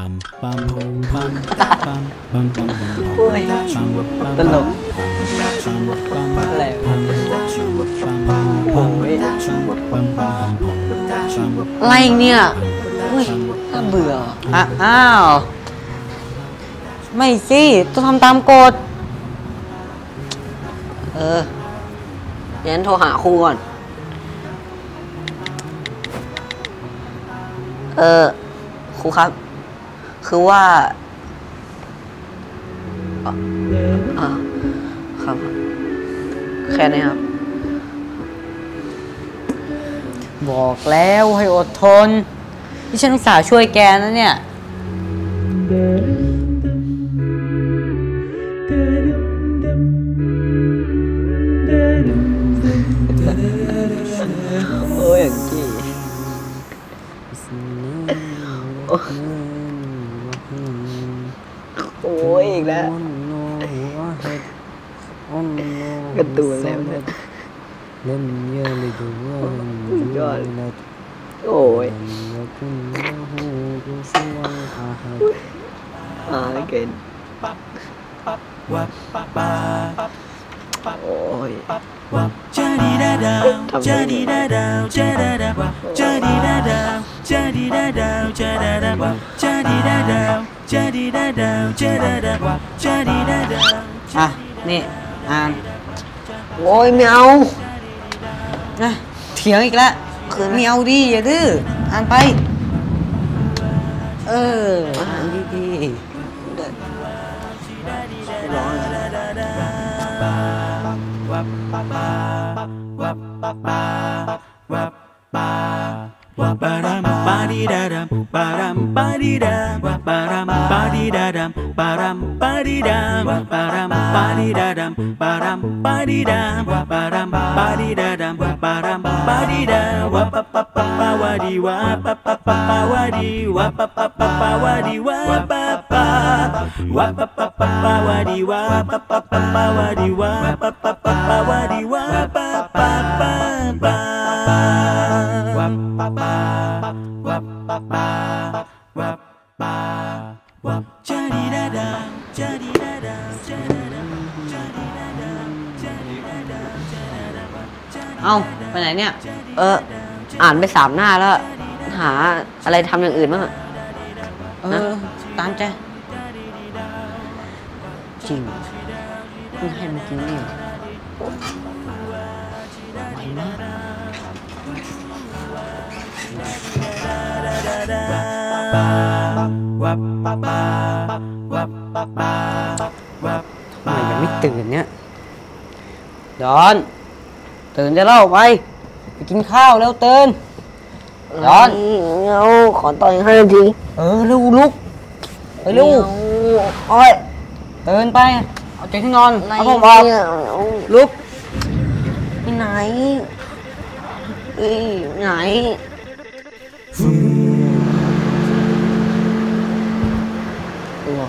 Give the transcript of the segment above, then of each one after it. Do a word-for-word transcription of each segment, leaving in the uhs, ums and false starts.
โอ้ยตลกอะไรโอ้ยอะไรเนี่ยเฮ้ยน่าเบื่ออ่ะอ้าวไม่สิต้องทำตามกฎเอองั้นโทรหาครูก่อนเออครูครับคือว่าอ่าครับแค่นี้ครับบอกแล้วให้อดทนที่ฉันอุตส่าห์ช่วยแกนะเนี่ยโอ้ยอย่างกี้โอ้ยอีกแล้วกระตูนแล้วเนี่ยเล่นเยอะเลยดูว่ายอดโอ้ยอ่าเก่งโอ้ยทำยังไงอ่ะนี่อ่านโอ้ยไม่เอานะเถียงอีกแล้วคือไม่เอาดิอย่าดื้ออ่านไปเอออ่านดีๆร้อง Param padidam param padidam param padidam param padidam param padidam param padidam param padidam param padidam wa pa pa pa pa wa di wa pa pa pa pa wa di wa pa pa pa pa wa di wa pa pa wa pa pa pa pa wa di wa pa pa pa pa wa di wa pa pa pa pa wa di wa pa pa pa pa wa pa pa wap pa pa wap pa wap jadi dadang jadi dadang jadi dadang jadi dadang jadi dadangเอ้าไปไหนเนี่ยเอออ่านไปสามหน้าแล้วหาอะไรทำอย่างอื่นบ้างเออตามใจจริงเพิ่งให้เมื่อกี้นี่ไหวมากทำไมยังไม่ตื่นเนี่ยดอนตื่นจะเล่าไปไปกินข้าวแล้วตื่นดอนเอาขอต่อยให้ทีเออลูกลุกไปลูกโอ้ยตื่นไปเอาใจที่นอนเอาผมออกลุกไปไหนเอ้ยไหนตัว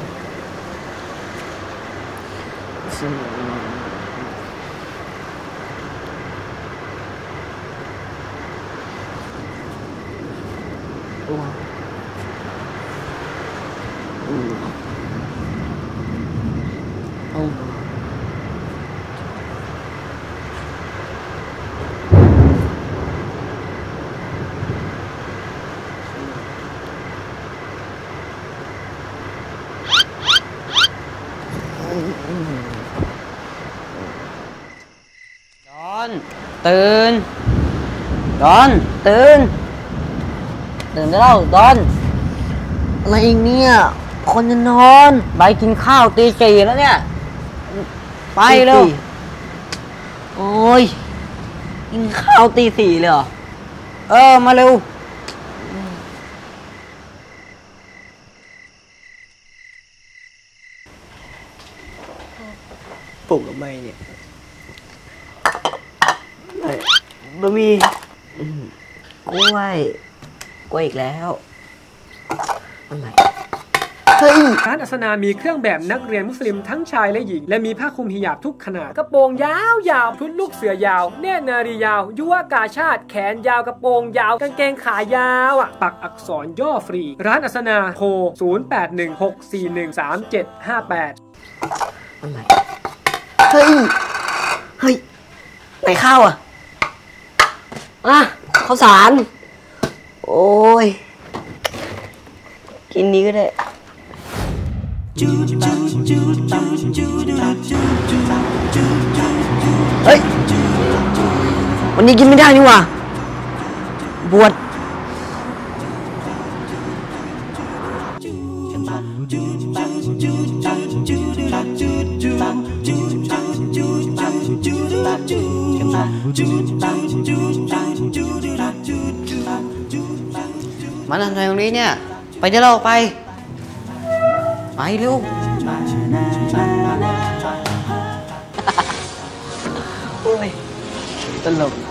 ตัวเอาดอนตื่นดอนตื่นตื่นได้แล้วดอนอะไรอีกเนี่ยคนจะนอนไปกินข้าวตีสี่แล้วเนี่ยไปเร็วโอ้ยกินข้าวตีสี่เลยเหรอเออมาเร็วปลุกทำไมเนี่ยบะหมี่กล้วยกล้วยอีกแล้วอะไรเฮ้ยร้านอัสนามีเครื่องแบบนักเรียนมุสลิมทั้งชายและหญิงและมีผ้าคลุมฮิญาบทุกขนาดกระโปรงยาวยาวชุดลูกเสือยาวเนตรนารียาวยุวกาชาติแขนยาวกระโปรงยาวกางเกงขายาวอ่ะปักอักษรย่อฟรีร้านอัสนาโทรศูนย์ แปด หนึ่ง หก สี่ หนึ่ง สาม เจ็ด ห้า แปดอะไรเฮ้ยเฮ้ยไหนข้าวอ่ะอ่ะข้าวสารโอ้ยกินนี้ก็ได้เฮ้ยวันนี้กินไม่ได้นี่หว่าบวชมาทำอะไรตรงนี้เนี่ยไปเดี๋ยวเราไปไปเร็วโอ้ยตลก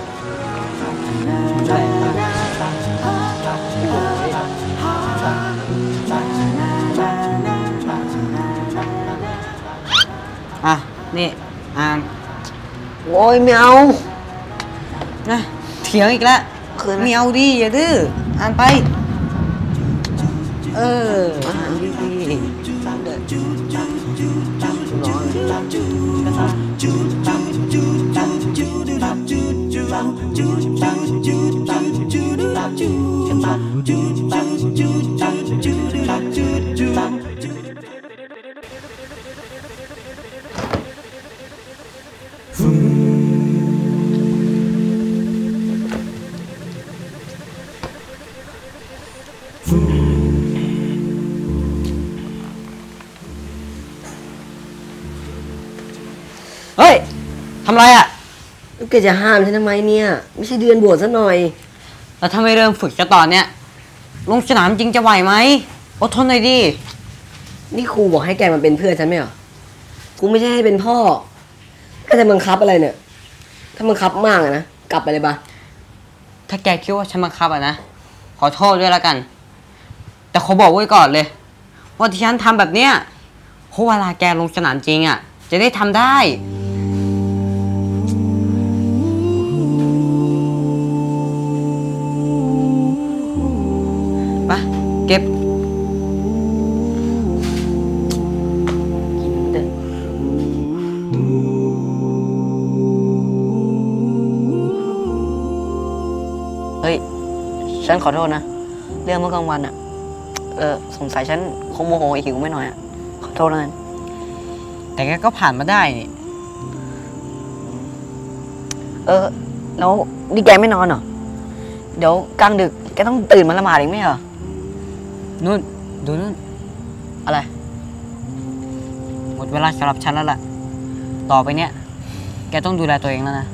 อ่ะนี่อ่านโอ้ยไม่เอานะเถียงอีกแล้วไม่เอาดิอย่าดื้ออ่านไปเอออ่านดีๆเฮ้ยทำไรอ่ะแกจะห้ามฉันทำไมเนี่ยไม่ใช่เดือนบวชซะหน่อยแล้วถ้าไม่เริ่มฝึกจะตอนเนี้ยลงสนามจริงจะไหวไหมอดทนหน่อยดินี่ครูบอกให้แกมาเป็นเพื่อนฉันไหมเหรอครูไม่ใช่ให้เป็นพ่อก็จะบังคับอะไรเนี่ยถ้าบังคับมากอะนะกลับไปเลยปะถ้าแกคิดว่าฉันบังคับอะนะขอโทษด้วยละกันแต่ขอบอกไว้ก่อนเลยว่าที่ฉันทำแบบเนี้ยเพราะเวลาแกลงสนามจริงอะจะได้ทำได้ไปเก็บเฮ้ยฉันขอโทษนะเรื่องเมื่อกลางวันอะเออสงสัยฉันคงโมโหหิวไม่หน่อยอะขอโทษนะแต่แกก็ผ่านมาได้นี่เออแล้วนี่แกไม่นอนเหรอเดี๋ยวกลางดึกแกต้องตื่นมาละหมาดอีกไหมเหรอนู่นดูนู่นอะไรหมดเวลาสำหรับฉันแล้วล่ะต่อไปเนี้ยแกต้องดูแลตัวเองแล้วนะ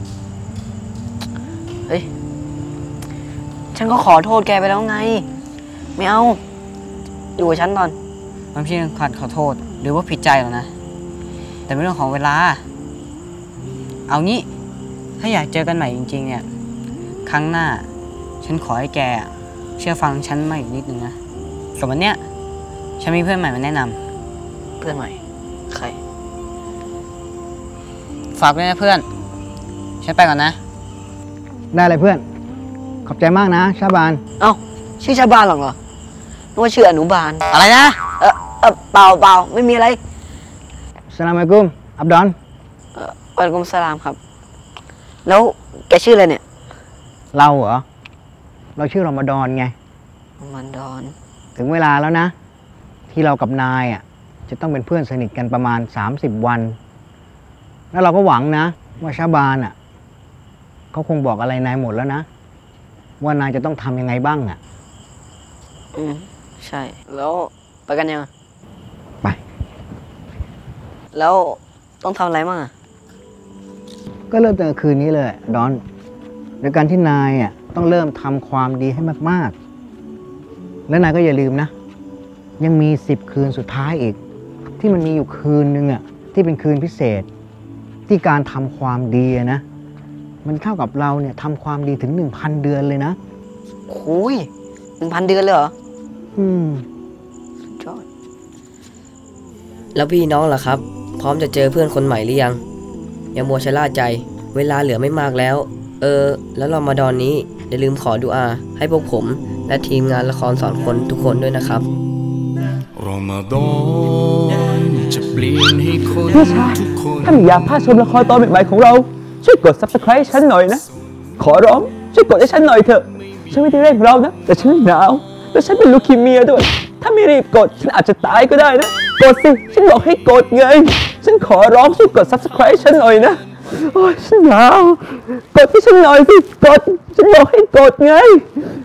เฮ้ยฉันก็ขอโทษแกไปแล้วไงไม่เอาอยู่กับฉันตอนมันไม่ใช่การขอโทษหรือว่าผิดใจหรอกนะแต่เป็นเรื่องของเวลาเอางี้ถ้าอยากเจอกันใหม่จริงๆเนี่ยครั้งหน้าฉันขอให้แกเชื่อฟังฉันมาอีกนิดนึงนะส่วนวันเนี้ยฉันมีเพื่อนใหม่มาแนะนำเพื่อนใหม่ใครฝากด้วยนะเพื่อนฉันไปก่อนนะได้เลยเพื่อนขอบใจมากนะชาบานเอ้าชื่อชาบานหรอเหรอนึกว่าชื่ออนุบาลอะไรนะเออเออเปล่าเปล่าไม่มีอะไรสลามอะลัยกุมอับดอนเอออัลกุมสลามครับแล้วแกชื่ออะไรเนี่ยเราเหรอเราชื่อรอมฎอนไงรอมฎอนถึงเวลาแล้วนะที่เรากับนายอ่ะจะต้องเป็นเพื่อนสนิทกันประมาณสามสิบวันแล้วเราก็หวังนะว่าชาบานอ่ะเขาคงบอกอะไรนายหมดแล้วนะว่านายจะต้องทำยังไงบ้างอ่ะอืมใช่แล้วไปกันยังไปแล้วต้องทำอะไรบ้างอ่ะก็เริ่มตั้งแต่คืนนี้เลยดอนโดยการที่นายอ่ะต้องเริ่มทำความดีให้มากๆและนายก็อย่าลืมนะยังมีสิบคืนสุดท้ายอีกที่มันมีอยู่คืนนึงอ่ะที่เป็นคืนพิเศษที่การทำความดีนะมันเท่ากับเราเนี่ยทำความดีถึงหนึ่งพันเดือนเลยนะโอ้ยหนึ่งพันเดือนเลยเหรออืมจอดแล้วพี่น้องล่ะครับพร้อมจะเจอเพื่อนคนใหม่หรือยังอย่ามัวชะล่าใจเวลาเหลือไม่มากแล้วเออแล้วรอมฎอนนี้อย่าลืมขอดุอาให้พวกผมและทีมงานละครสอนคนทุกคนด้วยนะครับรอมฎอนจะเปลี่ยนให้คนทุกคนถ้าไม่อยากพลาดชมละครตอนใหม่ๆของเราช่วยกด ซับสไครบ์ ฉันหน่อยนะขอร้องช่วยกดให้ฉันหน่อยเถอะฉันไม่ได้เร่งเรานะแต่ฉันหนาวแล้วฉันเป็นลูคีเมียด้วยถ้าไม่รีบกดฉันอาจจะตายก็ได้นะกดสิฉันบอกให้กดไงฉันขอร้องช่วยกด ซับสไครบ์ ฉันหน่อยนะโอ้ยฉันหนาวกดให้ฉันหน่อยสิกดฉันบอกให้กดไง